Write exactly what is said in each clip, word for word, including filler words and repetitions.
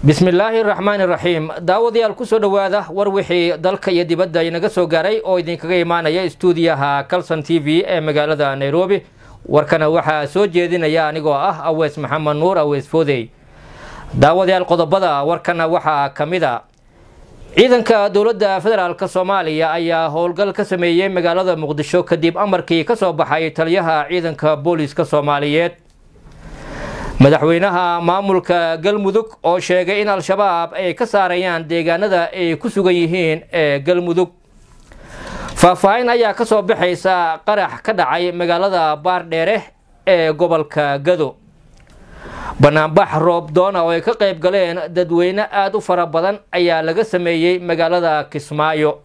بسم الله الرحمن الرحيم داوديال كسو دواده وروحي دالك يدبدا ينغا سو غاري او idinkaga imaanaya stuudiyaha Kalson T V ee magaalada Nairobi warkana waxa soo jeedinaya anigoo ah Awees Maxamed Nuur Awees Foodey daawadayaal qodobada warkana waxa kamida ciidanka dawladda federaalka Soomaaliya ayaa howlgal ka sameeyay magaalada Muqdisho kadib amarkii ka soo baxay taliyaha ciidanka booliska Soomaaliyeed madaxweynaha maamulka Galmudug oo sheegay in al-shabaab ay ka saarayaan deegaanada ay ku sugan yihiin ee Galmudug faahfaahin ayaa ka soo bixaysa qarax ka dhacay magaalada Baardheere ee gobolka Gado banaanbax roob doon oo ay ka qayb galeen dadweyne aad u fara badan ayaa laga sameeyay magaalada Kismaayo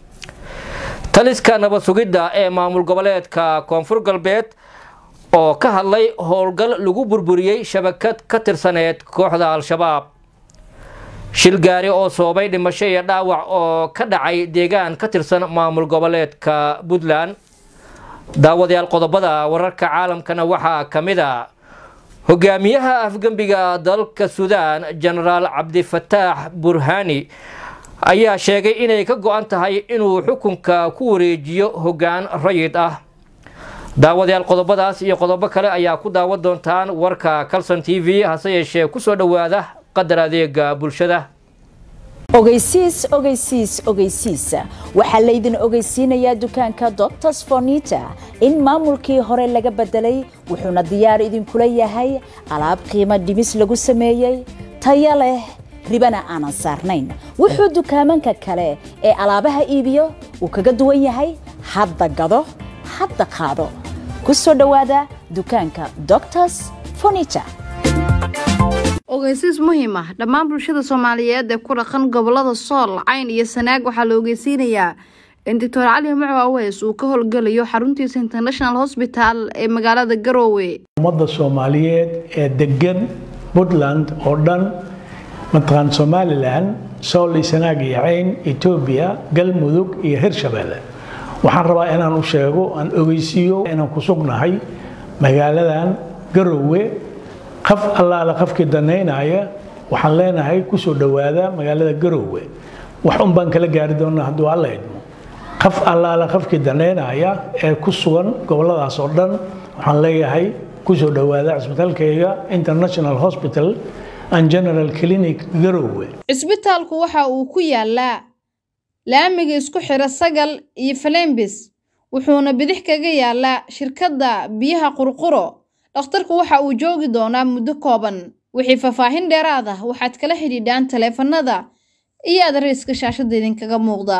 taliska nabad sugidda ee maamul goboleedka Koonfur Galbeed oo ka hadlay howlgal lagu burburiyay shabakad ka tirsaneed kooxda al-shabaab shil gaari oo soobay dhimasho iyo dhaawac oo ka dhacay deegaan ka tirsan maamul goboleedka Puntland daawadayaal qodobada wararka caalamkana waxa kamida hogaamiyaha afgambiga dalka Suudaan General Abdi Fattah Burhani ayaa sheegay inay ka go'an tahay inuu xukunka ku wareejiyo hoggaan rayid ah daawadayaal qodobadaas iyo qodobo kale ayaa ku daawan doontaan warka Kalson T V hase yeeshee ku soo dhawaada qadar adeega bulshada ogeysiis ogeysiis ogeysiis waxa la idin ogeysiinayaa dukaanka Doctors Furniture in maamulkii hore laga bedelay wuxuuna diyaar idin kula yahay alaab qiimo dhimis lagu sameeyay tayo leh ribana aan saarnayn wuxuu dukaamanka kale ee alaabaha iibiyo uu kaga duwan yahay hadda gado hadda qaado ku soo dhawaada dukaanka Doctors Furniture ogeysiis muhiim ah dhammaan bulshada Soomaaliyeed ee ku dhaqan gobolada Sool Cayn iyo Sanaag waxa la ogeysiinayaa in Doctor Ali Macu Awees uu ka howlgalayo xaruntiisa International Hospital ee magaalada Garowe ummadda Soomaaliyeed ee degan Puntland oo dhan mataqaan Somaliland Sool iyo Sanaag iyo Cayn Ethiopia Galmudug iyo Hirshabelle waxaan rabaa inaan u sheego aan ogeysiyo inaan ku sugnahay magaaladan Garowe qaf allaala qafkii daneynaya waxaan leenahay ku soo dhawaada magaalada Garowe wax un baan kala gaari doonaa haddii alla idmo qaf allaala qafkii daneynaya ee ku sugan goboladaas oo dhan waxaan leeyahay ku soo dhawaada isbitaalkayga International Hospital and General Clinic Garowe isbitaalku waxa uu ku yaalaa laamiga isku xira Sagal iyo Flembis wuxuuna bidix kaga yaalaa shirkadda biyaha Qurquro dhakhtarku waxa uu joogi doonaa muddo kooban wixii faahfaahin dheeraad ah waxaad kala xiriiraan taleefanada iyo adreeska shaashada idinkaga muuqda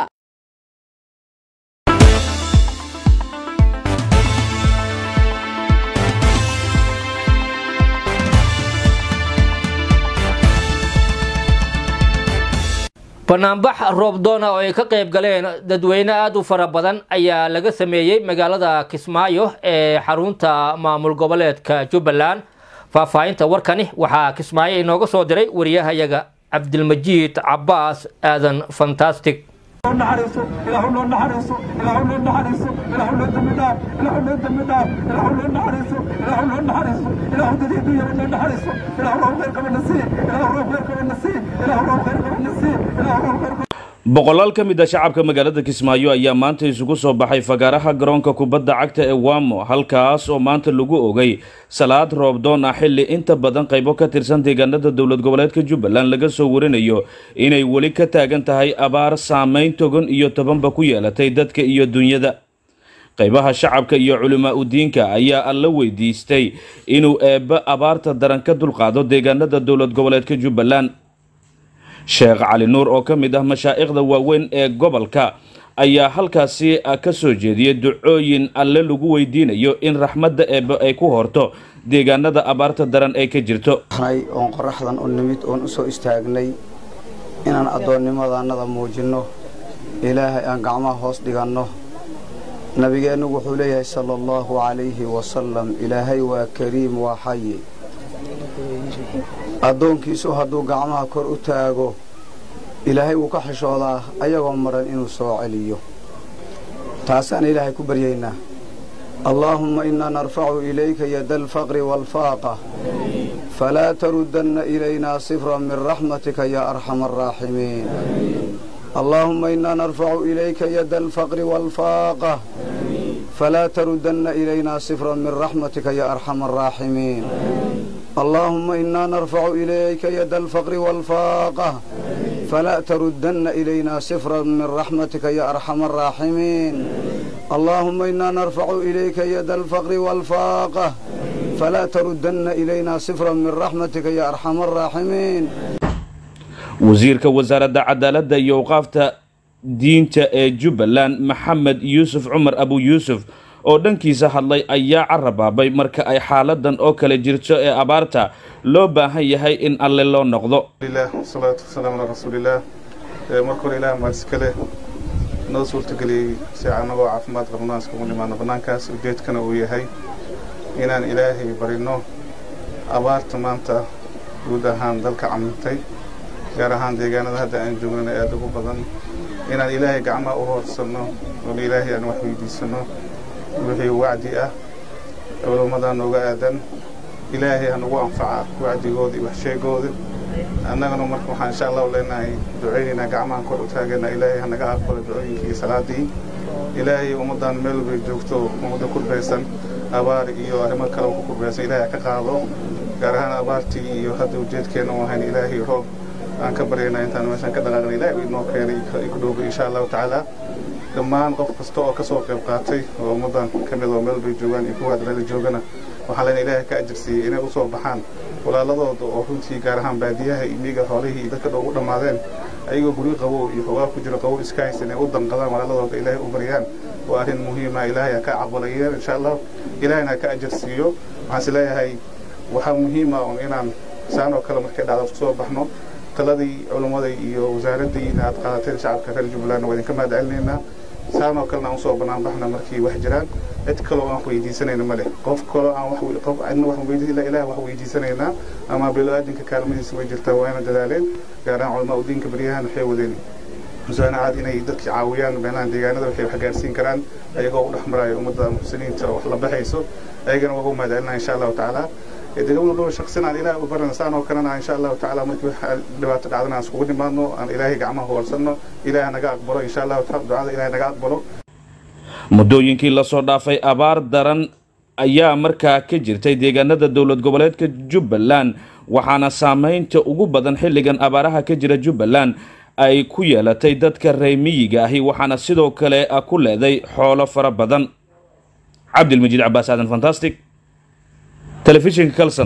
banaanbax roob doon oo ay ka qayb galeen dadweyne aad u fara badan ayaa laga sameeyay magaalada Kismaayo ee xarunta maamul goboleedka Jubbaland faahfaahinta warkani waxa Kismaayo inooga soo diray wariyahayaga Cabdilmajiid Cabbaas aadan fantastic نحرسه إلهو لو نحرسه إلهو لو نحرسه إلهو لو دمدار إلهو لو دمدار إلهو لو نحرسه إلهو لو نحرسه إلهو دليدو يرو لو نحرسه إلهو لو غير كم النسيب إلهو لو غير كم النسيب إلهو لو غير كم النسيب إلهو لو غير كم boqolaal ka mid ah shacabka magaalada Kismaayo ayaa maanta isugu soo baxay fagaaraha garoonka kubadda cagta ee Wamo halkaas oo maanta lagu ogay salaad roob doon ah xilli inta badan qaybo ka tirsan deegaanada dawlad goboleedka Jubbaland laga soo warinayo inay wali ka taagan tahay abaar saameyn togan iyo tobanba ku yeelatay dadka iyo dunyada qaybaha shacabka iyo culimaa u diinka ayaa alla weydiistay inuu eeba abaarta daran ka dulqaado deegaanada dawlad goboleedka Jubbaland Sheekh Ali Nuur oo ka mid ah mashaayikhda waaweyn ee gobolka ayaa halkaasi ka soo jeediyay ducooyin alle lagu weydiinayo in raxmadda eeba ay ku horto deegaanada abaarta daran ay ka jirto hay oo qoraxdan oo nimid oo u soo istaagnay inaan adoonnimadaanada muujino ilaahay aan gacmaha hoos dhiganno nabigeenu wuxuu leeyahay sallallahu alayhi wa sallam ilaahay waa kariim waa xayy adoonkiisu hadduu gacmaha kor u taago ilaahay uu ka xishoodaa ayagoo maran inuu soo celiyo taasaan ilaahay ku baryaynaa اللهم إنا نرفع إليك يد الفقر والفاقة فلا تردن إلينا صفرا من رحمتك يا أرحم الراحمين اللهم إنا نرفع إليك يد الفقر والفاقة فلا تردن إلينا صفرا من رحمتك يا أرحم الراحمين اللهم إنا نرفع إليك يد الفقر والفاقة فلا تردن إلينا صفرا من رحمتك يا أرحم الراحمين اللهم إنا نرفع إليك يد الفقر والفاقة فلا تردن إلينا صفرا من رحمتك يا أرحم الراحمين wasiirka wasaaradda cadaaladda iyo awqaafta diinta ee Jubbaland Maxamed Yuusuf Cumar Abu Yuusuf oo dhankiisa hadlay ayaa carabaabay marka ay xaaladan oo kale jirto ee abaarta loo baahan yahay in alle loo noqdo ilaahi salaatu wassalaam ala rasuulillah markuu ilaahay maaskale noo suurtageliyay si aanagoo caafimaad qabnaa isku nimaano banaankaas ujeedkana uu yahay inaan ilaahay barino abaarta maanta guud ahaan dalka camintay gaar ahaan deegaanada hadda aan joogno ee aad ugu badan inaan ilaahay gacmaha u hoorsano oo ilaahay aan wax weydiisano wixii wacdi ah culummada nooga aadan ilaahay aan ugu anfaca wacdigooda iyo wax sheegooda annagana marka waxaan insha Allah leenahay duceynaa gacmaha kor u taagana ilaahay hanaga aqbalo ducooyinkii salaadii ilaahay ummadan meel bay joogto ummadda ku beesan abaar iyo arrimo kale oo ku beesan ilaahay ka qaado gaar ahaan abaartii iyo hadda ujeedkeena waxaan ilaahay roob aan ka bareynaa intaan meeshan ka dhaqaaqnay ilaahay inoo keenay ku dhoobo insha Allah ta'ala dhammaan qof kasta oo ka soo qayb qaatay oo ummadan kamid oo meel bay joogan iyo kuwa dhalay joogana waxaa leen ilaahay ka ajirsiiyay inay u soo baxaan walaaladooda oo runtii gaar ahaan baadiyaha iyo miyiga xoolihii dadka ugu dhamaadeen ayagoo guri qabo iyo xogaa ku jira qabo iska haysan inay u danqadaan walaaladooda ilaahay u bariyaan waa arrin muhiim ah ilaahay ka aqbalayeen insha Allah ilaahayna ka ajirsiiyo waxaan leeyahay waxa muhiim ah inaan saan oo kale markay dhacdo soo baxno taladii culummada iyo wasaaradii inaad qaadateen shacabka reer Jubbaland waa idinka mahadcelinayna saan oo kale aan soo banaan baxna markii wax jiraan cid kale oo aan weydiisanayna male qof kale aan wax qof cidna wax weydiisay ilaahay wax weydiisanayna ama bilaadanka kaalmadiisa way jirtaa waa inay dadaaleen gaar ahaan culummada diinka bariyahan waxay wadeen musaana aad inay dadka caawiyaan beenaan deegaanada waxay wax gaarsiin karaan ayagoo u dhaxmarayo ummadda muslimiinta oo wax la baxayso ayagana waa u mahadcelinaa insha Allah ta'ala إذا لو شخصنا إلى وبرنا سانو كنا إن شاء الله تعالى ممكن دبعت عدنا سكون مانو أن إلهي جمعه ورسلنا إلهي نجاك برو إن شاء الله تعالى دعاء إلهي نجاك برو muddooyinkii la soo dhaafay abaar daran ayaa markaa ka jirtay deegaanada dowlad goboleedka Jubbaland waxaana saameynta ugu badan xilligan abaaraha ka jira Jubbaland ay ku yeelatay dadka reer miyiga ahi waxaana sidoo kale ku leeday xoolo fara badan Cabdilmajiid Cabbaas Aadan Fantastic telefishinka Kalsan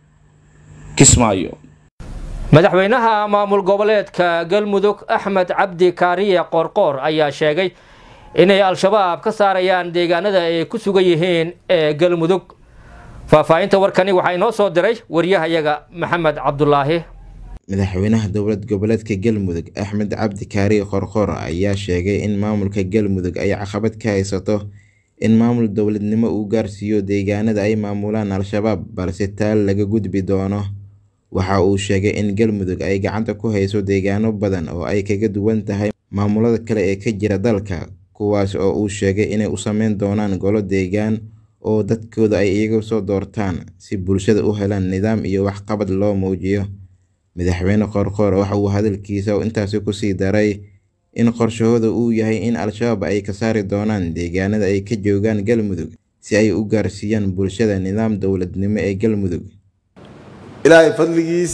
Kismaayo madaxweynaha maamul goboleedka Galmudug Axmed Cabdi Kaariye Qorqor ayaa sheegay inay al-shabaab ka saarayaan deegaanada ay ku sugan yihiin ee Galmudug faahfaahinta warkani waxa inoo soo diray wariyahayaga Maxamed Cabdulaahi madaxweynaha dowlad goboleedka Galmudug Axmed Cabdi Kaariye Qorqor ayaa sheegay in maamulka Galmudug ay caqabad ka haysato in maamul dowladnimo uu gaarsiiyo deegaanada ay maamulaan al-shabaab balse taal laga gudbi doono waxa uu sheegay in Galmudug ay gacanta ku hayso deegaano badan oo ay kaga duwan tahay maamulada kale ee ka jira dalka kuwaas oo uu sheegay inay u sameyn doonaan golo deegaan oo dadkooda ay iyaga soo doortaan si bulshada u helaan nidaam iyo wax qabad loo muujiyo madaxweyne Qorqor waxa uu hadalkiisa intaas ku sii daray in qorshahooda uu yahay in al-shabaab ay ka saari doonaan deegaanada ay ka joogaan Galmudug si ay u gaarsiiyaan bulshada nidaam dowladnimo ee Galmudug ilaahay fadligiis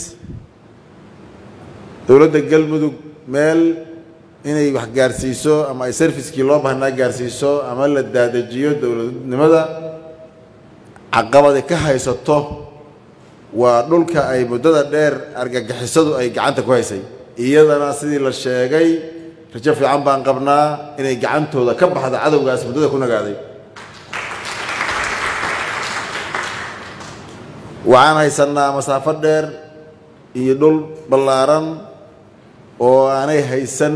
dowladda Galmudug meel inay wax gaarsiiso ama ay servicekii loo baahnaa gaarsiiso ama la daadajiyo dowladnimada caqabad ka haysato waa dhulka ay muddada dheer argagixisadu ay gacanta ku haysay iyadana sidii la sheegay rajo fiican baan qabnaa inay gacantooda ka baxda cadawgaas muddada ku nagaaday waxaan haysanaa masaafo dheer iyo dhul ballaaran oo aanay haysan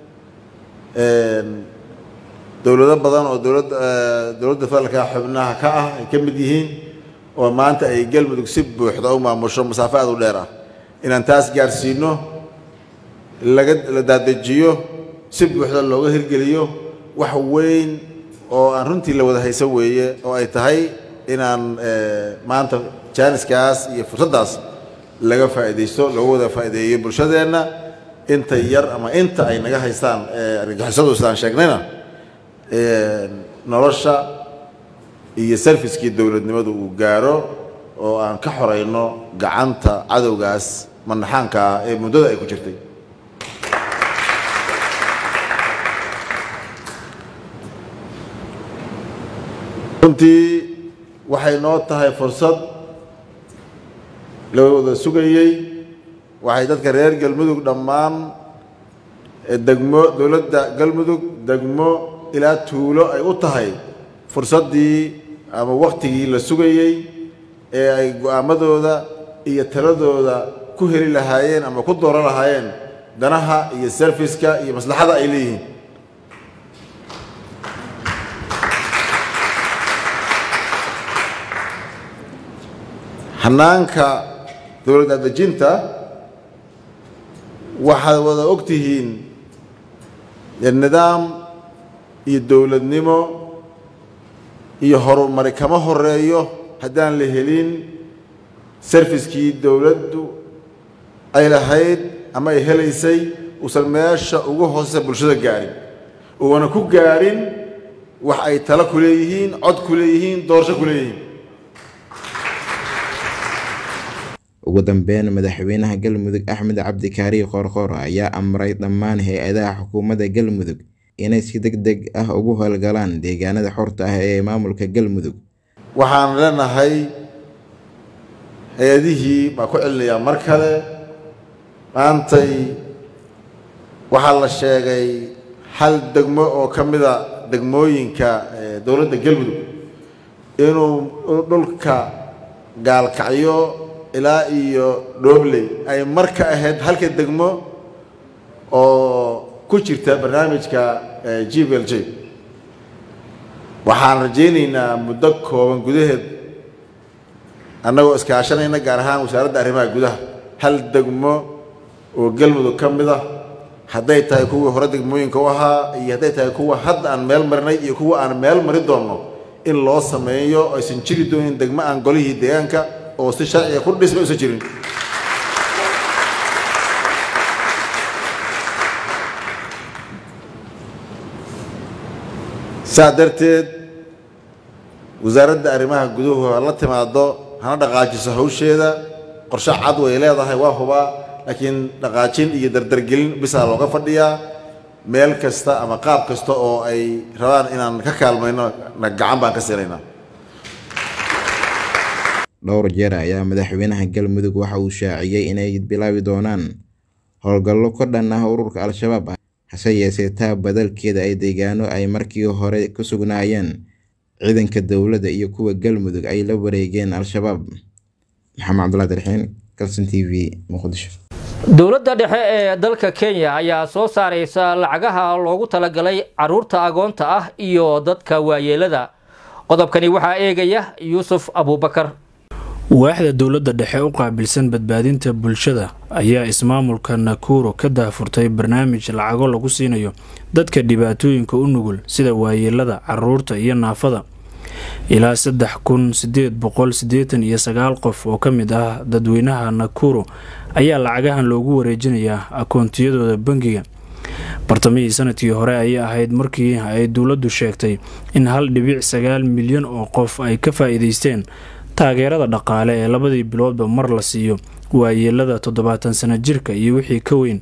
dowlado badan oo dowladda dowladda federaalka xubnaha ka ah ay ka mid yihiin oo maanta ay Galmudug si buuxda u maamusho masaafo aad u dheer ah inaan taas gaarsiino laga la daadajiyo si buuxda looga hirgeliyo wax weyn oo aan runtii la wada haysan weeye oo ay tahay inaan maanta jaaniskaas iyo fursaddaas laga faa'iidaysto loogu wada faa'iideeyo bulshadeenna inta yar ama inta ay naga haystaan argagixisadu sidaan sheegnayna nolosha iyo serviskii dowladnimadu uu gaaro oo aan ka xorayno gacanta cadowgaas manaxaanka ah ee muddada ay ku jirtay runtii waxay noo tahay fursad la wada sugayey waxay dadka reer galmudug dhammaan degmo dowladda galmudug degmo ilaa tuulo ay u tahay fursaddii ama wakhtigii la sugayey ee ay go'aamadooda iyo taladooda ku heli lahaayeen ama ku dooran lahaayeen danaha iyo serviska iyo maslaxada ay leeyihiin hanaanka dowladda dejinta waxaad wada og tihiin nidaam iyo dowladnimo iyo horumari kama horeeyo haddaan la helin serviskii dowladdu ay lahayd ama ay helaysay uusan meesha ugu hooseysa bulshada gaarin uuna ku gaarin wax ay talo ku leeyihiin cod ku leeyihiin doorasho ku leeyihiin ugu dambeyn madaxweynaha galmudug axmed cabdi kaariye qoorqoor ayaa amray dhammaan hay-adaha xukuumadda galmudug inay si degdeg ah ugu howlgalaan deegaanada xorta ah ee maamulka galmudug waxaan leenahay hay-adihii baa ku celinayaa mar kale maantay waxaa la sheegay hal degmo oo ka mida degmooyinka dowladda galmudug inuu dhulka gaalkacyo ilaa iyo dhoobley ay mar ka ahayd halka degmo oo ku jirta barnaamijka G B L J waxaan rajaynaynaa muddo kooban gudaheed annagoo iskaashanayna gaar ahaan wasaaradda arrimaha gudaha hal degmo oo galmudug ka mid ah hadday tahay kuwii hore degmooyinka u ahaa iyo hadday tahay kuwa hadda aan meel marinay iyo kuwa aan meel mari doonno in loo sameeyo aysan jiri doonin degmo aan golihii deegaanka oo si sharciga ku dhismay usan jirin saa darteed wasaaradda arrimaha guduhu la timaado hana dhaqaajiso hawsheeda qorshe cad way leedahay waa hubaa laakiin dhaqaajin iyo dardargelin bisaa looga fadhiyaa meel kasta ama qaab kasta oo ay rabaan inaan ka kaalmayno na gacan baan ka siinaynaa dhowr jeer ayaa madaxweynaha galmudug waxa uu shaaciyay inay bilaabi doonaan howlgallo ka dhan ah ururka al-shabaab hase yeeshee taa badalkeeda ay deegaano ay markii hore ku sugnaayeen ciidanka dowladda iyo kuwa galmudug ay la wareegeen al-shabaab maxamed cabdullaahi darxiin kalson t v muqdisho dowladda dhexe ee dalka Kenya ayaa soo saaraysa lacagaha loogu talagalay caruurta agoonta ah iyo dadka waayeelada qodobkani waxaa eegaya Yuusuf Abubakar waaxda dowladda dhexe u qaabilsan badbaadinta bulshada ayaa ismaamulka Nakuru ka daafurtay barnaamij lacago lagu siinayo dadka dhibaatooyinka u nugul sida waayeelada caruurta iyo naafada ilaa saddex kun sideed boqol siddeetan iyo sagaal qof oo ka mid ah dadweynaha Nakuru ayaa lacagahan loogu wareejinayaa akoontiyadooda bangiga bartamihii sanadkii hore ayay ahayd markii ay dowladdu sheegtay in hal dhibic sagaal milyan oo qof ay ka faa'iideysteen taageerada dhaqaale ee labadii biloodba mar la siiyo waayeelada toddobaatan sano jirka iyo wixii ka weyn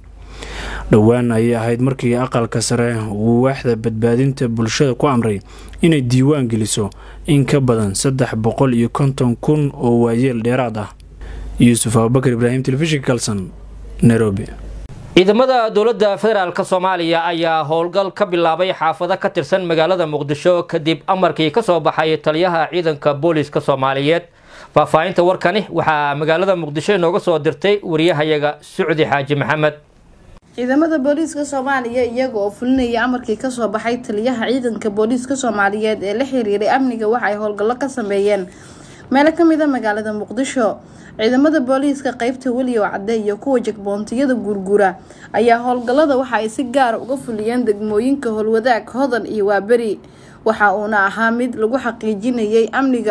dhowaan ayay ahayd markii aqalka sare uu waaxda badbaadinta bulshada ku amray inay diiwaan geliso in ka badan saddex boqol iyo konton kun oo waayeel dheeraad ah Yuusuf Abubakar Ibrahim Television Kalson Nairobi ciidamada dowladda federaalka Soomaaliya ayaa howlgal ka bilaabay xaafado ka tirsan magaalada Muqdisho kadib amarkii ka soo baxay taliyaha ciidanka booliska Soomaaliyeed faafahinta warkani waxaa magaalada Muqdisho inooga soo dirtay wariyahayaga Saudi Xaaji Maxamed ciidamada booliska Soomaaliya iyaga oo fulinaya amarkii ka soo baxay taliyaha ciidanka booliska Soomaaliyeed ee la xiriiray amniga waxa ay howlgallo ka sameeyeen meel ka mid ah magaalada Muqdisho ciidamada booliska qaybta waliyo cadde iyo kuwa jagbontiyada gurgura ayaa howlgallada waxa ay si gaar ah uga fuliyeen degmooyinka Howlwadaag Hodan iyo Waaberi waxa uuna ahaa mid lagu xaqiijinayay amniga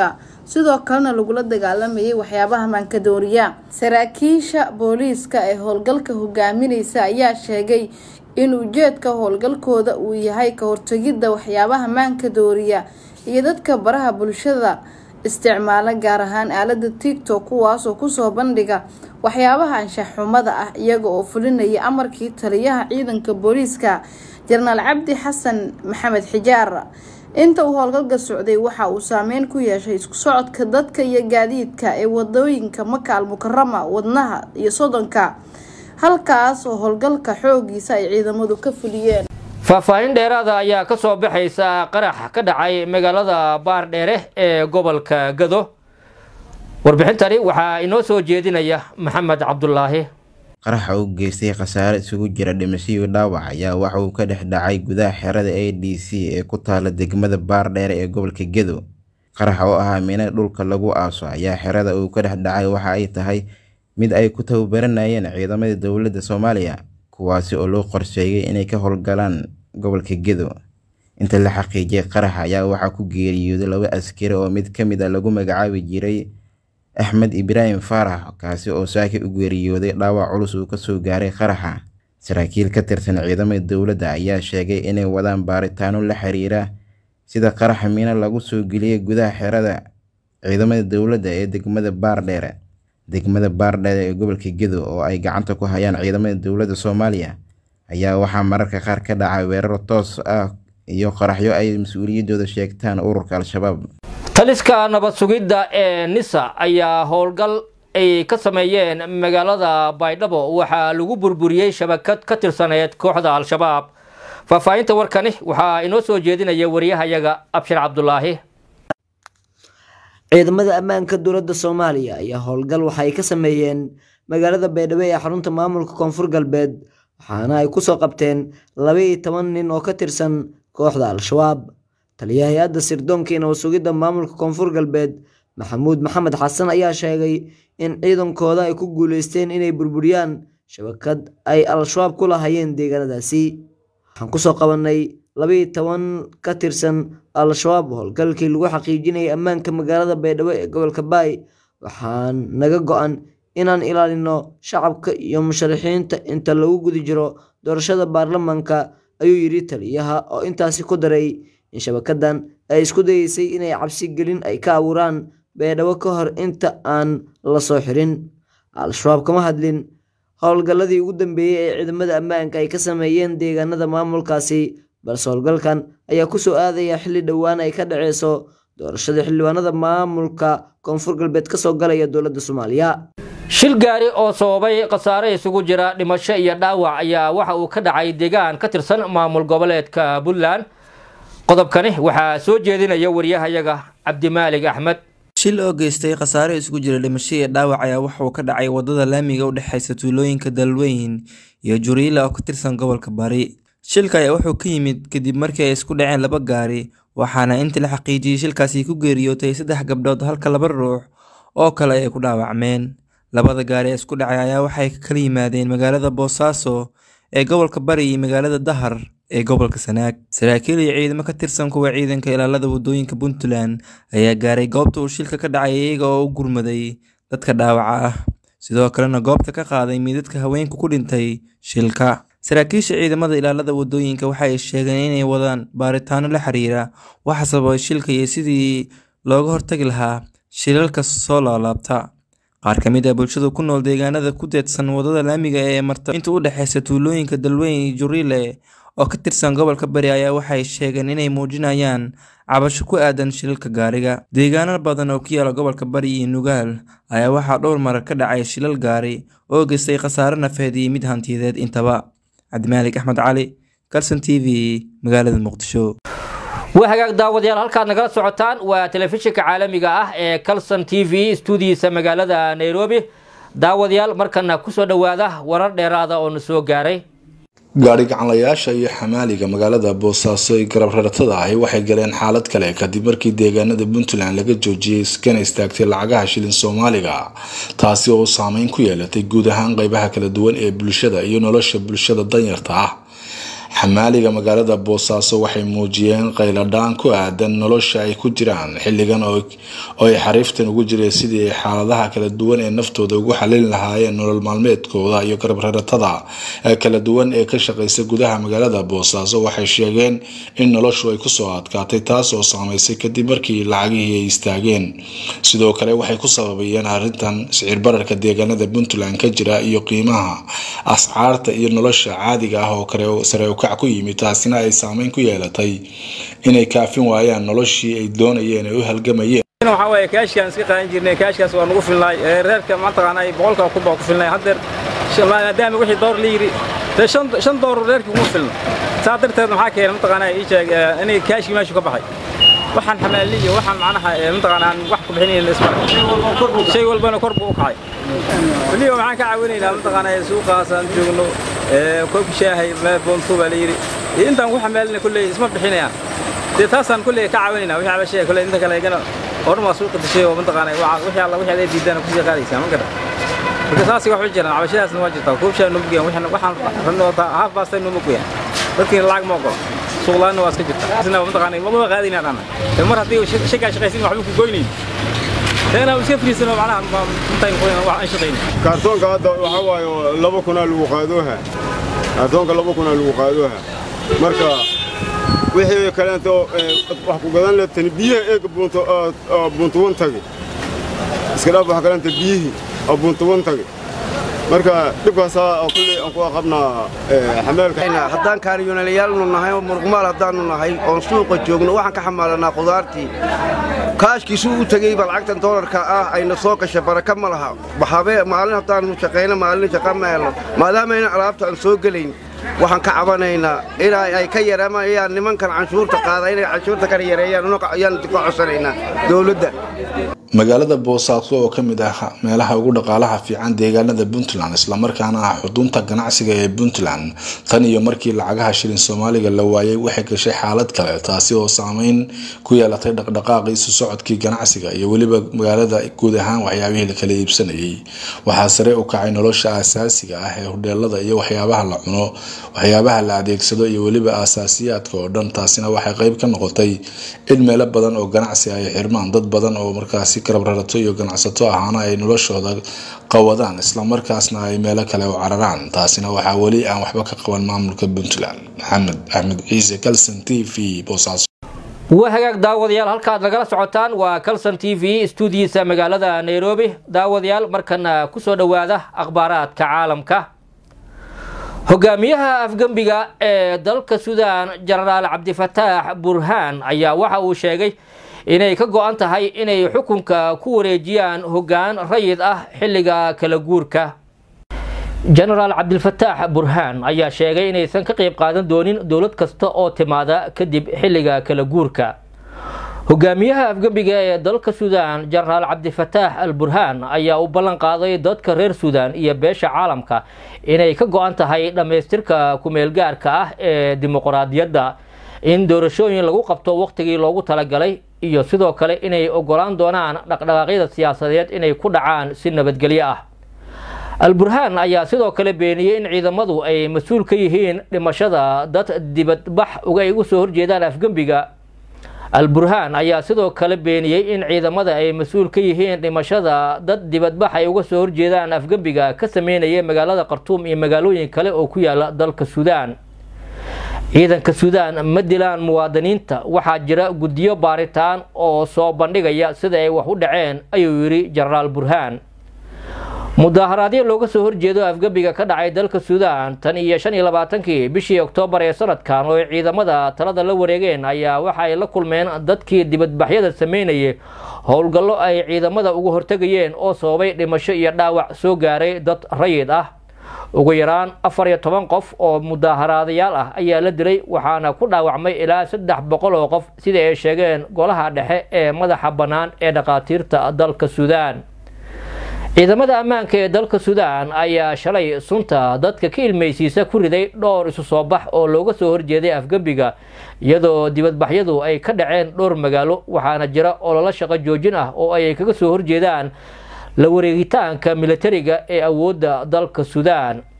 sidoo kalena lagula dagaalamayay waxyaabaha maankadooriya. Saraakiisha booliiska ee howlgalka hogaaminaysa ayaa sheegay in ujeedka howlgalkooda uu yahay ka hortagidda waxyaabaha maankadooriya iyo dadka baraha bulshada isticmaala gaar ahaan aalada TikTok kuwaas oo kusoo bandhiga waxyaabaha anshax xumada ah iyaga oo fulinaya amarkii taliyaha ciidanka booliiska Jenaraal Cabdi Xasan Maxamed Xijaar. inta uu howlgalka socday waxa uu saameyn ku yeeshay isku socodka dadka iyo gaadiidka ee wadooyinka Maka al-Mukarrama wadnaha iyo Sodonka halkaas oo howlgalka xoogiisa ay ciidamadu ka fuliyeen. faahfaahin dheeraada ayaa ka soo baxaysa qarax ka dhacay magaalada Baardheere ee gobolka Gado. warbixintani waxaa inoo soo jeedinaya Maxamed Cabdullaahi. qaraxa uu geystay khasaare isugu jira dhimasho iyo dhaawac ayaa waxa uu ka dhex dhacay gudaha xerada A D C ee ku taala degmada Baardheere ee gobolka Gado. qaraxa oo ahaa meena dhulka lagu aaso ayaa xerada uu ka dhex dhacay waxa ay tahay mid ay ku tababaranayeen ciidamada dowladda Soomaaliya kuwaasi oo loo qorsheeyay inay ka howlgalaan gobolka Gado. inta la xaqiijiyay qaraxa ayaa waxa ku geeriyooday laba askari oo mid kamid ah lagu magacaabi jiray Axmed Ibrahim Farax kaasi oo saaki u geeriyooday dhaawac culus uu ka soo gaaray qaraxa. saraakiil ka tirsan ciidamada dowladda ayaa sheegay inay wadaan baaritaano la xiriira sida qaraxa miina lagu soo geliyay gudaha xerada ciidamada dowladda ee degmada Baardheere. degmada Baardheere ee gobolka Gado oo ay gacanta ku hayaan ciidamada dowladda Soomaaliya ayaa waxaa mararka qaar ka dhacay weeraro toos ah iyo qaraxyo ay mas'uuliyadooda sheegtaan ururka Al-Shabaab. taliska nabad sugidda ee Nisa ayaa howlgal ay ka sameeyeen magaalada Baydhabo waxaa lagu burburiyay shabakad ka tirsaneed kooxda Al-Shabaab. faahfaahinta warkani waxaa inoo soo jeedinaya wariyahayaga Abshir Cabdullaahi. ciidamada ammaanka dowladda Soomaaliya ayaa howlgal waxa ay ka sameeyeen magaalada Baydhabo ee xarunta maamulka Koonfur Galbeed waxaana ay ku soo qabteen laba iyo toban nin oo ka tirsan kooxda Al-Shabaab. taliyaha hay'adda sirdoonka iyo sugidda maamulka Koonfur Galbeed Maxamuud Maxamed Xasan ayaa sheegay in ciidankooda ay ku guuleysteen inay burburiyaan shabakad ay Al-Shabaab ku lahaayeen deegaanadaasi. waxaan ku soo qabanay laba iyo toban ka tirsan Al-Shabaab howlgalkii lagu xaqiijinayay ammaanka magaalada Baydhabo ee gobolka Baay. waxaan naga go'an inaan ilaalino shacabka iyo musharaxiinta inta lagu guda jiro doorashada baarlamaanka ayuu yiri taliyaha oo intaasi ku daray in shabakadan ay isku dayeysay inay cabsi gelin ay ka abuuraan Baydhabo ka hor inta aan la soo xirin. Al-Shabaab kama hadlin howlgaladii ugu dambeeyay ee ciidamada ammaanka ay ka sameeyeen deegaanada maamulkaasi balse howlgalkan ayaa ku soo aadaya xilli dhowaan ay ka dhaceyso doorashada xildhibaanada maamulka Koonfur Galbeed ka soo galaya dowladda Soomaaliya. shil gaari oo sababay khasaare isugu jira dhimasho iyo dhaawac ayaa waxa uu ka dhacay deegaan ka tirsan maamul goboleedka Puntland. qodobkani waxaa soo jeedinaya wariyahayaga Cabdimaalig Axmed. shil oo geystay khasaare isugu jira dhimasho iyo dhaawac ayaa waxa uu ka dhacay wadada laamiga u dhaxaysa tuulooyinka Dalweyn iyo Juriila oo ka tirsan gobolka Bari. shilka ayaa wuxuu ka yimid kadib markii ay isku dhaceen laba gaari waxaana intii la xaqiijiyay shilkaasi ku geeriyootay saddex gabdhood halka laba ruux oo kale ay ku dhaawacmeen. labada gaari isku dhacay ayaa waxay ka kala yimaadeen magaalada Boosaaso ee gobolka Bari iyo magaalada Dahar ee gobolka Sanaag. saraakiil iyo ciidamo ka tirsan kuwa ciidanka ilaalada wadooyinka Puntland ayaa gaaray goobta uu shilka ka dhacay iyaga oo u gurmaday dadka dhaawaca ah sidoo kalena goobta ka qaaday midadka haweenka ku dhintay shilka. saraakiisha ciidamada ilaalada wadooyinka waxay sheegeen inay wadaan baaritaano la xiriira waxa sababay shilka iyo sidii looga hortagi lahaa shilalka soo laabta. qaar ka mid ah bulshada ku nool deegaanada ku teedsan wadada laamiga ee marta inta u dhaxaysa tuulooyinka Dalweyn iyo Juriile oo ka tirsan gobolka Bari ayaa waxay sheegeen inay muujinayaan cabasho ku aadan shilalka gaariga. deegaano badan oo ku yaala gobolka Bari iyo Nugaal ayaa waxaa dhowr mar ka dhacay shilal gaari oo geystay khasaare nafeed iyo mid hantiyadeed intaba. Cabdimaalig Axmed Cali, Kalson T V, magaalada Muqdisho. وهاجاك داود يال هالكاد نقرأ سعوتان وتلفزيونك عالمي جاه كالسون تي في استوديو سمجالة نيروبي داود يال مركنا كسر دواده ورد إرادة أو نسوق جاري gaariga canlayaasha iyo xamaaliga magaalada Boosaaso ee garab rartada ah waxay galeen xaalad kale kadib markii deegaanada Puntland laga joojiyay iskana istaagtay lacagaha shilin Soomaaliga taasi oo saameyn ku yeelatay guud ahaan qaybaha kala duwan ee bulshada iyo nolosha bulshada danyarta ah. xamaaliga magaalada boosaaso waxay muujiyeen qayladhaan ku aadan nolosha ay ku jiraan xilligan oo ay xariiftan ugu jireen sidii ay xaaladaha kala duwan ee naftooda ugu xalin lahaayeen nolol maalmeedkooda iyo garab-raratada kala duwan ee ka shaqeysa gudaha magaalada boosaaso waxay sheegeen in noloshu ay kusoo adkaatay taas oo saameysay kadib markii lacagihii ay istaageen sidoo kale waxay ku sababayeen arrintan sicir bararka deegaanada Puntland ka jira iyo qiimaha ascaarta iyo nolosha caadiga ah oo kale sare u kac ku yimid taasina ay saameyn ku yeelatay inay kaafin waayaan noloshii ay doonayeen ay u halgamayeen waxa way kaashkan iska qaadan jirnay kaashkaas waa nagu filnay reerka ma taqaanay boqolka ku baa ku filnay hadeer maadaama wixii door liiri shan door reerkii kuma filna saadirteed maxaa keenay ma taqaanay ii sheeg inay kaashkii meesha ka baxay waxaan xamaaliyo waxaan macnaha ma taqaanaan wax ku bixinayna isma shay walbana kor buu u kacay waliba waxaan ka caawinaynaa ma taqaanay suuqaas aan joogno ee koob shaahay ma boonto baa leeyiri intaan ku xamaalina kullee isma bixinayaan dee taasaan kullee ka caawinaynaa wixii cabashada kullee inta kale igana horma suuqa dishay oo ma taqaanay wixii alla wixii ay diidaan ku sii qaadaysaa ma garata marka taasi wax u jiraan cabashadaasna waa jirtaa koob shaah numbigan waxaan waxaan ranooda haaf baastay numbigan dadkii lacag ma ogolo suuqlaana waa iska jirta isna ma taqaanay ma qaadinaa dhana mar haddii shaqaa shaqaysin waxba ku goynayn أنا وسيف ليسنا معناها متين قوينا واحد شقين. كرتون كهذا وحواي لبو كنا لو قادوها. كرتون كلبو كنا لو قادوها. مركا وحي كلامته وحكو قدان للتنبيه إيه بنتو بنتوون تجي. إسكلا بحكي كلام تنبيه أو بنتوون تجي. marka dhibkaas oo kulli aan ku qabna xamaalka ina hadaan kaariyonalayaal nu nahay oo murqmaal hadaan nu nahay oo suuqa joogno waxaan ka xamaalanaa qudaartii kaashkiisu u tagay bal lacagtan doolarka ah ayna soo gashay baraka ma laha waxabe maalin hadaan nu shaqeyna maalin shaqa ma helno maadaama in alaabta aan soo galeyn waxaan ka cabanaynaa ilaa ay ka yareemayaan nimankan canshuurta qaaday inay canshuurta ka yareeyaan una ayaan ku codsanaynaa dawladda magaalada boosaaso oo ka mid ah meelaha ugu dhaqaalaha fiican deegaanada Puntland isla markaana ah xudunta ganacsiga ee Puntland tan iyo markii lacagaha shilin Soomaaliga la waayay waxay gashay xaalad kale taasi oo saameyn ku yeelatay dhaqdhaqaaqii isu socodkii ganacsiga iyo waliba magaalada guud ahaan waxyaabihii la kala iibsanayay waxaa sare u kacay nolosha asaasiga ah ee hoteelada iyo waxyaabaha la cuno waxyaabaha la adeegsado iyo waliba asaasiyaadka oo dhan taasina waxay qayb ka noqotay in meelo badan oo ganacsi ay xirmaan dad badan oo markaas garab-rarato iyo ganacsato ahaana ay noloshooda qawadaan isla markaasna ay meelo kale u cararaan taasina waxaa weli aan waxba ka qaban maamulka Puntland maxamed axmed ciise Kalson T V Boosaaso waa hagaag daawadayaal halkaad nagala socotaan waa Kalson T V stuudiyiisa magaalada Nairobi daawadayaal markana ku soo dhawaada akhbaaraadka caalamka hogaamiyaha afgambiga ee dalka Suudaan Generaal Cabdifataax Burhaan ayaa waxa uu sheegay inay ka go'an tahay inay xukunka ku wareejiyaan hoggaan rayid ah xilliga kala guurka Generaal Cabdifataax Burhaan ayaa sheegay inaysan ka qayb qaadan doonin dawlad kasta oo timaada kadib xilliga kala guurka hogaamiyaha afgambiga ee dalka Suudaan Generaal Cabdifataax al-Burhaan ayaa u ballan qaaday dadka reer Suudaan iyo beesha caalamka inay ka go'an tahay dhameystirka ku meel gaarka ah ee dimuqraadiyadda in doorashooyin lagu qabto waqtigii loogu talagalay iyo sidoo kale inay ogolaan doonaan dhaqdhaqaaqyada siyaasadeed inay ku dhacaan si nabadgelyo ah al-Burhaan ayaa sidoo kale beeniyay in ciidamadu ay mas'uul ka yihiin dhimashada dad dibadbax uga igu soo horjeedaan afgambiga al-Burhaan ayaa sidoo kale beeniyay in ciidamada ay mas'uul ka yihiin dhimashada dad dibadbax ay uga soo horjeedaan afgambiga ka sameynaya magaalada Khartoum iyo magaalooyin kale oo ku yaala dalka Suudaan ciidanka Suudaan ma dilaan muwaadiniinta waxaa jira guddiyo baaritaan oo soo bandhigaya sida ay wax u dhaceen ayuu yiri Generaal Burhaan mudaharaadyo looga soo horjeedo afgambiga ka dhacay dalka Suudaan tan iyo shan iyo labaatankii bishii Oktoobar ee sanadkan oo ciidamada talada la wareegeen ayaa waxa ay la kulmeen dadkii dibadbaxyada sameynayay howlgallo ay ciidamada uga hortagayeen oo sababay dhimasho iyo dhaawac soo gaaray dad rayid ah ugu yaraan afar iyo toban qof oo mudaharaadayaal ah ayaa la dilay waxaana ku dhaawacmay ilaa saddex boqol oo qof sida ay sheegeen golaha dhexe ee madaxa bannaan ee dhaqaatiirta dalka Suudaan ciidamada ammaanka ee dalka Suudaan ayaa shalay sunta dadka ka ilmeysiisa ku riday dhowr isu soo bax oo looga soo horjeeday afgambiga iyadoo dibadbaxyadu ay ka dhaceen dhowr magaalo waxaana jira olole shaqo joojin ah oo ay kaga soo horjeedaan la wareegitaanka militariga ee awoodda dalka Suudaan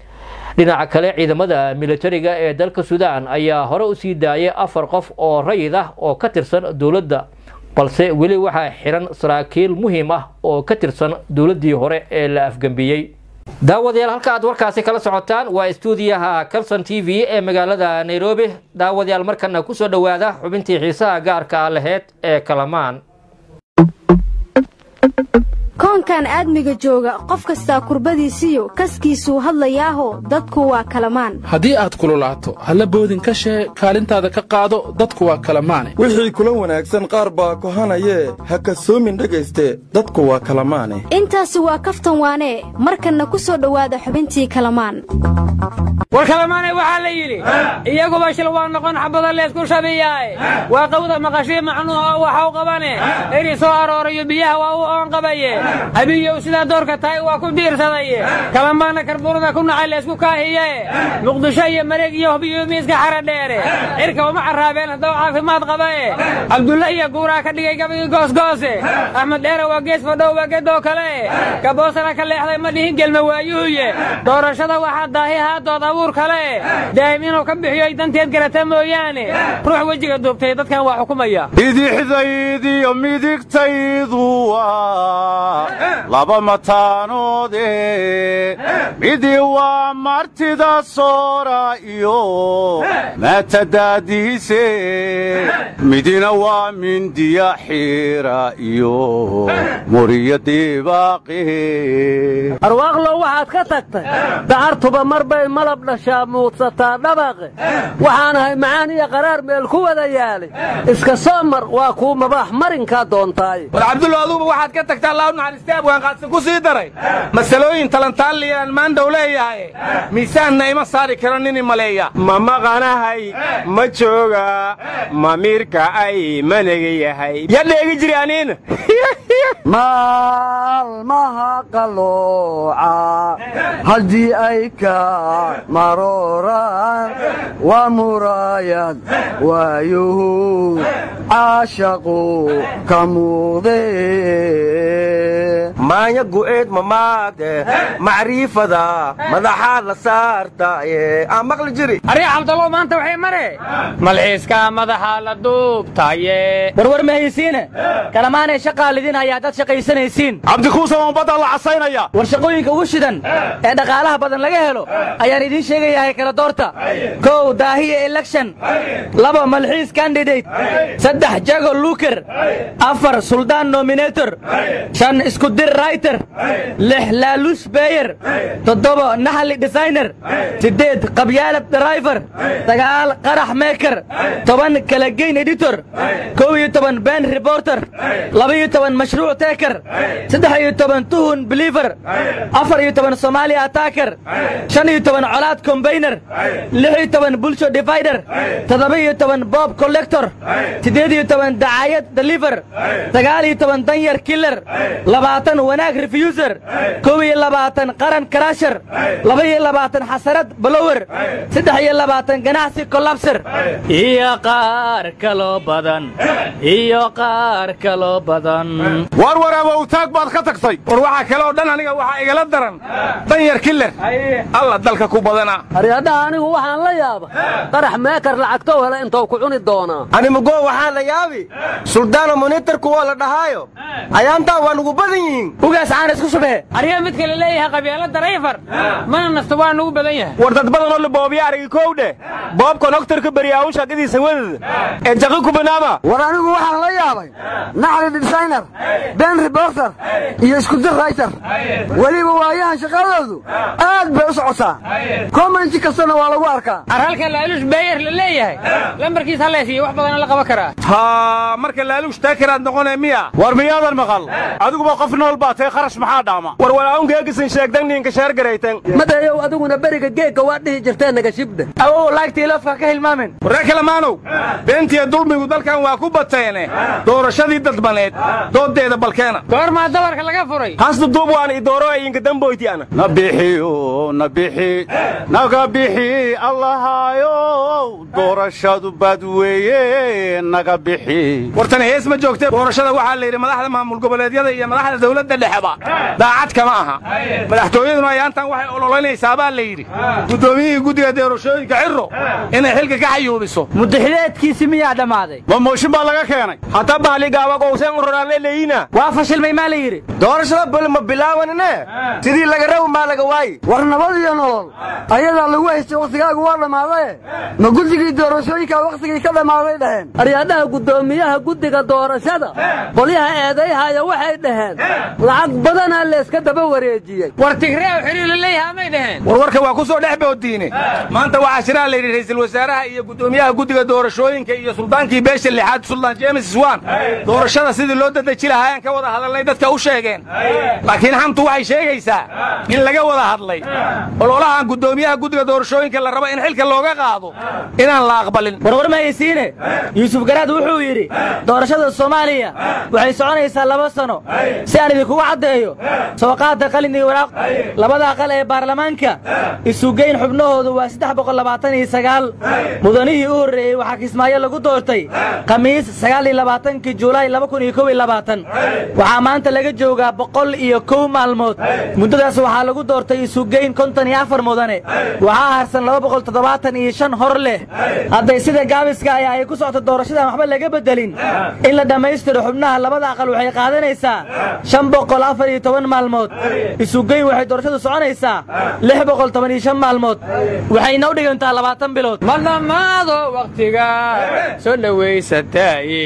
dhinaca kale ciidamada militariga ee dalka Suudaan ayaa hore u sii daayay afar qof oo rayid ah oo ka tirsan dowladda balse weli waxaa xiran saraakiil muhiim ah oo ka tirsan dowladdii hore ee la afgambiyay. daawadayaal halka aad warkaasi kala socotaan waa stuudiyaha Kalson T V ee magaalada Nairobi. daawadayaal markana ku soo dhawaada xubintii xiisaha gaarka ah lahayd ee Kalamaan. koonkan aadmiga jooga qof kasta kurbadiisiyo kaskiisu hadlayaaho dadku waa kalamaan. haddii aad kululaato halla boodin ka shee kaalintaada ka qaado dadku waa kalamaane. wixii kula wanaagsan qaar baa kohanayee ha kasoomin dhegayste dadku waa kalamaane. intaasi waa kaftan waane markanna ku soo dhowaada xubintii kalamaan. war kalamaane waxaa la yidhi iyaguba shil waa noqon xabada leesku shabiyaay waa qawda maqashii macnuuha oo waxau qabane eri soo aroorayo biyaha waa u oon qabaye habiyow sidaa doorka tahay waa ku diirsadaye kalamaana karbuurada ku nacay leesku kaahiye muqdisho iyo mareeg iyo hubiyo miiska xara dheere cirka uma caraabeen haddoo caafimaad qabae cabdulla iyo guuraa ka dhigay gabigii goosgoose axmed dheere waa gees fadhow waa gedoo kale gaboosana ka leexday ma dhihin gelma waayuhuye doorashada waxaa daahi haadood abuur kale daa'im inuu ka bixiyo danteed garata mooyaane ruux wejiga duubtay dadkan waa xukumaya. idixdaydiyo midigtaydu laba mataanoode midi waa martida soora iyo matadaadiise midina waa mindiya xiira iyo muriya dibaaqe. arwaaqlo waxaad ka tagtay dacartuba mar bay malab dhashaa muudsataa dhabaqe waxaanahay macaan iyo qaraar meel ku wada yaalay iska soo mar waa kuu mabaax marinkaa doontaay. war cabdulla aduuba waxaad ka tagtaa laaw naxariistaab waan qaadsan ku sii daray masalooyin talantaaliyaan maandhow leeyahay miisaanna ima saari karo nin imaleeya. ma maqanahay ma jooga ma miirka ay managa yahay ya dheegi jiri aniina maalmaha qalooca haddii ay ka marooraan waa muraayad waayuhu caashaqu ka muuqdee maanya gu'eed mamaagde macriifada madaxaad la saartaaye aan maqli jiri. arya cabdallow maanta waxay mare malxiiska madaxa la duubtaaye warwar ma haysiine kalamaanay shaqaa lidinayaa dad shaqaysanaysiin. cabdikuusan badda la casaynaya war shaqooyinka ugu shidan ee dhaqaalaha badan laga helo ayaan idiin sheegayahay kala doorta. kow daahiya election laba malxiis candidate saddex jago luker afar suldaan nominator shan isku dir writer lix laalush beyer toddoba naxli designer sideed qabyaalad driver sagaal qarax maker toban kala geyn editor kow iyo toban band reporter laba iyo toban mashruuc taker saddex iyo toban tuhun believer afar iyo toban somali attacker shan iyo toban colaad combiner lix iyo toban bulsho divider toddoba iyo toban bob collector sideed iyo toban dacayad deliver sagaal iyo toban danyar killer labaatan wanaag refuser kow iyo labaatan qaran crasher laba iyo labaatan xasarad blower saddex iyo labaatan ganacsi collapser iyo qaar kaloo badan iyo qaar kaloo badan. war waraaba u taag baad ka tagtay. war waxaa kaloo dhan aniga waxaa igala daran danyar killer alla dalka ku badana. aryadaha anigu waxaan la yaaba qarax meekar lacagtoo hele intuu ku cuni doonaa. animugo waxaan la yaabi suldaana monitorku waa la dhahaayo ayaantaa waa nugu badan yihiin. ugaas aan isku shubee aryaa midka la leeyahay qabyaalad driver mana nasto waa nugu badan yahay. war dad badan oo la boobiya arigi kowdhe boob konoktorka beriyaawun shaqadiisa wadada ee jaqi ku banaama. war anigu waxaan la yaabay naxli designer ben reporter iyo isku dir writer weliba waayahan shaqadoodu aad bay u socotaa commenti kastana waa lagu arkaa. arhalka laalush beyer la leeyahay lambarkiisa haleesiyo wax badan la qaban karaa. ha marka laalush taakiraad noqonay miya war miyaadan maqal adiguba qof nool baa tay kharash maxaa dhaama. war walaaungeegisan sheegdan ninka sheer garaytan madayow adiguna beriga geegga waa dhihi jirteen naga shibda awow laagtii lafka ka hilmaamen. waree kalamaanow beentiya dulmigu dalkan waa ku bateene doorashadii dadbaneed doodeeda balkeena goormaa dabarka laga furay hasdu duub waan i dooro ayinka damboyti ana nabixiyo nabixi naga bixi allahayow doorashadu bad weeye naga bixi wartan hees ma joogtay doorashada waxaa la yidhi madaxda maamul goboleedyada iyo madaxda dawladda dhexeba daacad kama aha madaxtooyaduna ayaantan waxay ololanaysaa baa la yidhi guddoomiyihii guddiga doorashooyinka cirro inay xilka ka xayuubiso mudaxileedkiisi miyaa dhammaaday ma mooshin baa laga keenay hataa bahligaaba gowseen ururaalle leeyina waa fashilmay maa la yidhi doorashada bal ma bilaabanine sidii laga rabi maa laga waayi war nabad iyo nolol ayadaa lagu haystay wakhtigaagu waa dhammaaday ma guddigii doorashooyinka wakhtigii ka dhammaaday dhaheen aryaadhaha guddoomiyaha guddiga doorashada qolyaha eedayhaya waxay dhaheen lacag badanaa layska daba wareejiyey war tigreew xiriir la leeyahaa may dhaheen warwarka waa ku soo dhex boodiine maanta waxaa shiraa la yidhi ra'iisul wasaaraha iyo guddoomiyaha guddiga doorashooyinka iyo suldaankii beesha lixaad suldaan james swan doorashada sidii loo dadeji lahaayeen ka wada hadalnay dadka u sheegeen laakiin xamtu waxay sheegaysaa in laga wada hadlay ololahan guddoomiyaha guddiga doorashooyinka la rabo in xilka looga qaado inaan la aqbalin warwar mahaysiine yuusuf garaad wuxuu yidhi doorashada soomaaliya waxay soconaysaa laba sano si aan idinkugu caddeeyo soo qaadda qalin iyo waraaq labada aqal ee baarlamaanka isugeyn xubnahoodu waa saddex boqol labaatan iyo sagaal mudanihii u horreeyey waxaa kismaayo lagu doortay khamiis sagaal iyo labaatankii juulaay laba kun iyo kow iyo labaatan waxaa maanta laga joogaa boqol iyo kow maalmood muddadaas waxaa lagu doortay isugeyn konton iyo afar mudane waxaa harsan laba boqol toddobaatan iyo shan hor leh hadday sida gaabiska ah ay ku socoto doorashadan waxba laga beddelin in la dhammaystiro xubnaha labada aqal waxay qaadanaysaa shan boqol afar iyo toban maalmood isugeyn waxay doorashadu soconaysaa lix boqol toban iyo shan maalmood waxayna u dhigantaa labaatan bilood ma dhammaado wakhtiga soo dhowaysataaye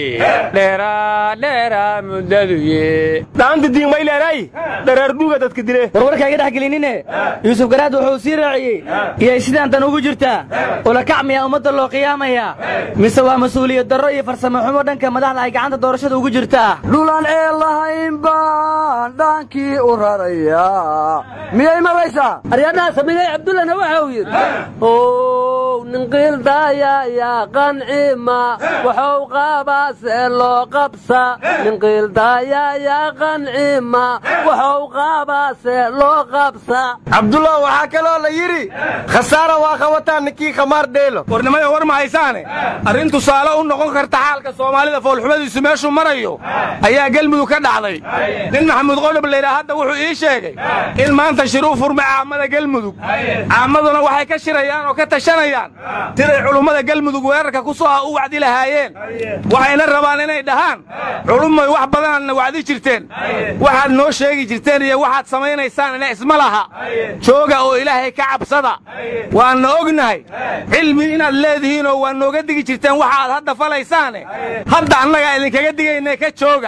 dheeraa dheeraa muddaduye dhaanta diingmayleeray dhareerduuga dadka dile warwarka iga dhex gelinine yuusuf garaad wuxuu sii raaciyey iyay sidaan dan ugu jirtaa ulakac miyaa ummadda loo qiyaamayaa mise waa mas-uuliyad darro iyo farsamo xumo dhanka madaxda ay gacanta doorashada ugu jirtaa dhulaan ee lahayn baan dhaankii u raraya miyay maraysaa aryaadhaha samigay cabdullahna waxa uu yidhi ow ninqiildaaya yaa qancima waxuu qaabaa see loo qabsa ninqiildaaya yaa qancima waxuu qaabaa see loo qabsa cabdullah waxaa kaloo la yidhi khasaara waa qabataa ninkii khamaar dheelo warnimada war ma haysaane arrin tusaale u noqon karta xaalka soomaalida foolxumadiisu meeshuu marayo ayaa galmudug ka dhacday nin maxamuud qodhob laydhaa hadda wuxuu ii sheegay in maanta shir u furmay caamada galmudug caamaduna waxay ka shirayaan oo ka tashanayaan tiray culummada galmudug weerarka ku soo ah u wacdi lahaayeen waxayna rabaan inay dhahaan culummay wax badanaadna wacdi jirteen waxaad noo sheegi jirteen iyo waxaad samaynaysaanina isma laha jooga oo ilaahay ka cabsada waanna ognahay cilmi inaad leedihiinoo waa nooga digi jirteen waxa aad hadda falaysaane hadda annagaa idinkaga digayna ka jooga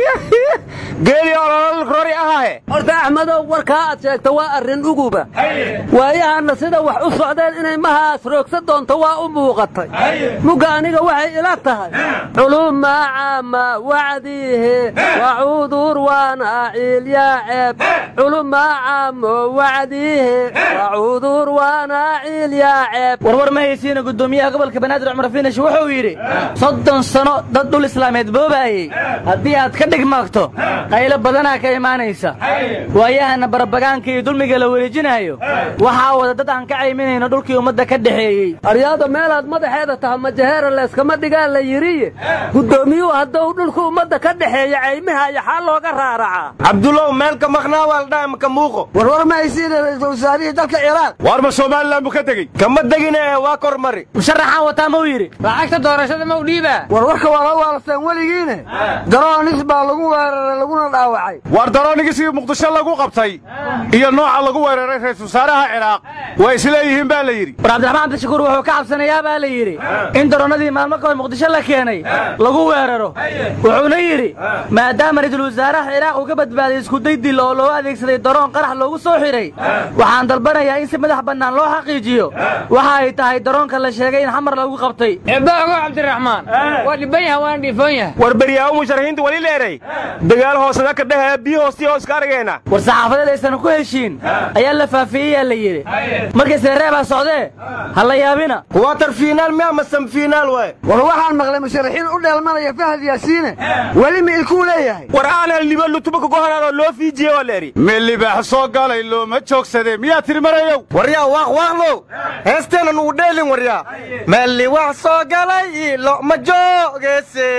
geeli ololal rori ahae horta axmedow warkaa aad sheegta waa arrin uguba waayahanna sida wax u socdeen inay mahaas roogsa doonto waa u muuqatay mugga aniga waxay ila tahay culumma caama wacdiihe wacudur waana ciilyaa ceeb culumma caamo wacdiihe wacudur waana ciilyaa ceeb warwar ma haysiina guddoomiyaha gobolka banaadir cumar fiinish wuxuu yidhi soddon sano dad dhul islaameed boobaayey haddii aad ka dhigmaagto qaylo badanaa ka imaanaysa waayahana barabagaanka iyo dulmiga la wareejinaayo waxaa wada dad aan ka cayminayno dhulkii ummadda ka dhexeeyey aryaada meelaad madaxeeda taha majaheera layskama dhigaa la yidhiye guddoomiyuhu hadduu dhulka ummadda ka dhexeeya caymiha iyo xaal looga raaracaa cabdullow meelka maqnaa waa la dhaha maka muuqo warwar ma haysiina ra'iisul wasaarihii dalka ciraaq war ma somalilan buu ka tegey kama degine ee waa kor mari musharaxaan wataa ma u yidhi lacagta doorashada ma u dhiibaa warwarka waa la waalaseen weligiine daroonis baa lagu weeraray laguna dhaawacay war daroonigiisii muqdisho lagu qabtay iyo nooca lagu weeraray ra'iisul wasaaraha ciraaq way isleeyihiin baa la yidhi war cabdiraxmaan cabdishakuur wuxuu ka cabsanayaa baa la yidhi in daroonnadii maalmo kahor muqdisho la keenay lagu weeraro wuxuuna yidhi maadaama ra'iisul wasaaraha ciraaq uu ka badbaaday iskuday dil oo loo adeegsaday daroon qarax loogu soo xidhay waxaan dalbanayaa in si madax bannaan loo xaqiijiyo waxa ay tahay daroonka la sheegay in xamar lagu qabtay eebaago cabdiraxmaan waa dhiban yaha waana dhiifoon yahay war beryaawo musharaxiinta wali leeray dagaal hoosada ka dhehee biyo hoostii hoos ka argayna war saxaafadeed aysan ku heshiin ayaa la faafiyey yaa la yidhi markayse reebaa socdee ha la yaabina kuwatar fiinaal miya ma samfiinaal waay war waxaan maqlay musharaxiin u dheelmanaya Fahad Yaasiin wali ma ilku leeyahay war aan liba lutuba ku hanaado loo fiijiyo waleeri meel baa soo galay loo ma joogsaday miyaa tiri marayow waryaa waaq waaqlo heesteena nuu dheelin waryaa meel wax soo galay loo ma joogese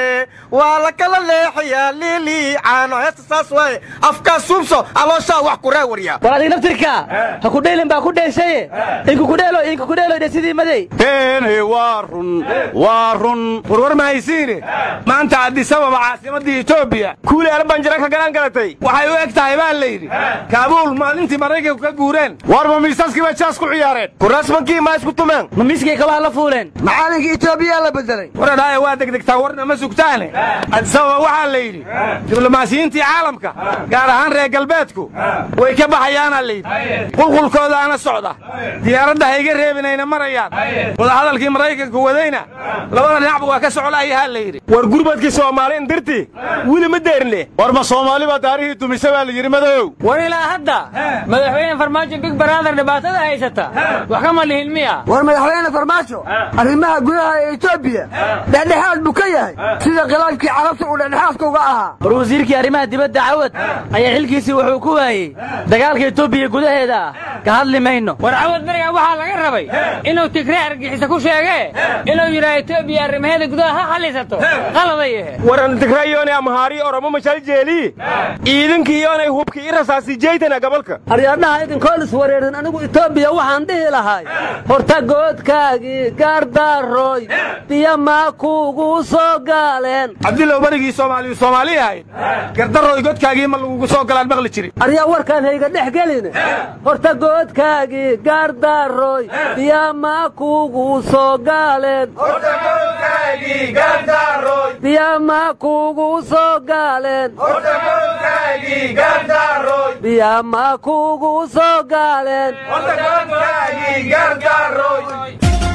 waa la kala leexiyaa lili caano heesta saas waay afka suubso aloosha wax ku waryaa war adiga naftirka ha ku dheelin baa ku dheeshay inku ku dheelo inku ku dheelo sidii maday beenay waarun waarun warwar ma haysiine maanta Addis Ababa caasimadda Itoobiya kuule arbanjira ka galan galatay waxay u eg tahay baa leeyri Kaabul maalintii Mareykanku ka guureen warba miisaskii baa jaas ku ciyaareen kurasmankii ma isku tumeen ma miiskii ka waa la fuuleen macaalinka Itoobiya la bedelay waradaaye waa degdegtaa warna ma sugtaane Addis Ababa waxa leeyri diblomaasiyiintii caalamka gaar ahaan reer galbeedku way ka baxayaan leeyri qulqulkooda ana socda diyaaradda hayga reebinayna marayaan wada hadalkii Mareykanku wadayna labada dhinac waa ka socolayaa leeyri war gurbadkii Soomaaliin dirti wili ma deerne war ma Soomaali ba taariikhi dumisay baa la yiri madow war ilaa hadda madaxweyne Farmaajo Big Brother dhibaatada haysata wax kama lihilmiya war madaxweyne Farmaajo arrimaha gudaha ee Itoobiya dhexdhexaad buu ka yahay sida khilaafkii carabta uu dhexdhexaadka uga ahaa war wasiirkii arrimaha dibadda Cawad ayaa xilkiisii wuxuu ku waayay dagaalka Itoobiya gudaheeda ka hadli mayno war Cawad bariga waxa laga rabay inuu Tigray argixisa ku sheegay inuu yiraahdo Itoobiya arrimaheeda gudaha xalisato qaladaye waran Tigrayoon ama haari Oromo mashal jeeli iidinkii yoonay hubkii rasaasi jeeytana gabalka aryaadhaha idin koolis wareerin anigu Itoobiya waxaan dhihi lahay horta goodkaagi gaardaaroy biya ma kuugu soo galeen Abdillah barigii Soomaaliya Soomaaliya gaardaaroy goodkaagi ma lagu soo galaan maqli jiri aryaa warkaan hayga dhex gelin horta goodkaagi gaardaaroy biya ma kuugu soo galeen horta goodkaagi gaardaaroy biya ma kuugu soo galeen horta goodkaagi gaardaaroy biya ma kuugu soo galeen horta goodkaagi gaardaaroy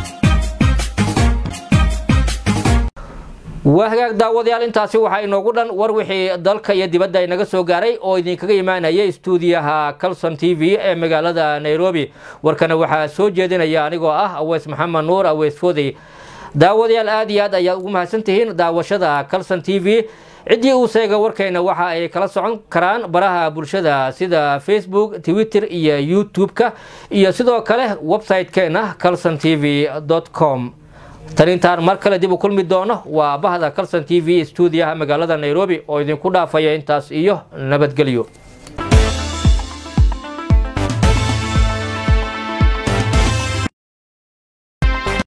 waa hagaag daawadayaal intaasi waxaa inoogu dhan war wixii dalka iyo dibadda inaga soo gaaray oo idinkaga imaanaya stuudiyaha Kalson T V ee magaalada Nairobi warkana waxaa soo jeedinaya anigoo ah Aweys Maxamed Nuur Aweys Foodey daawadayaal aad iyo aad ayaad ugu mahadsantihiin daawashada Kalson T V cidii uu sheega warkeena waxa ay kala socon karaan baraha bulshada sida Facebook, Twitter iyo YouTube-ka iyo sidoo kale website-keena kalson t v dot com tarintaan mar kale dib u kulmi doono waa bahda Kalson T V stuudiyaha magaalada Nairobi oo idinku dhaafaya intaas iyo nabadgelyo.